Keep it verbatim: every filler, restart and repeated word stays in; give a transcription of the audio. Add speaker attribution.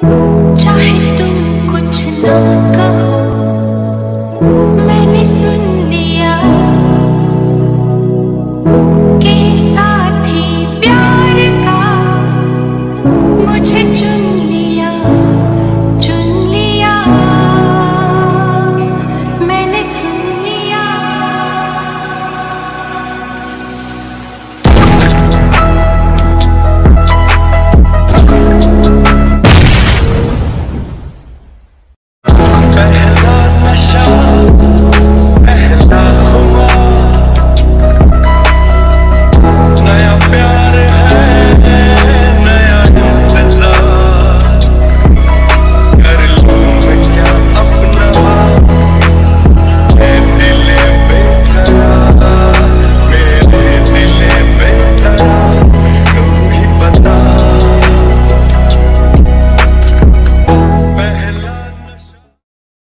Speaker 1: चाहे तुम कुछ ना कहो, मैंने सुन लिया कि साथी प्यार का मुझे चुन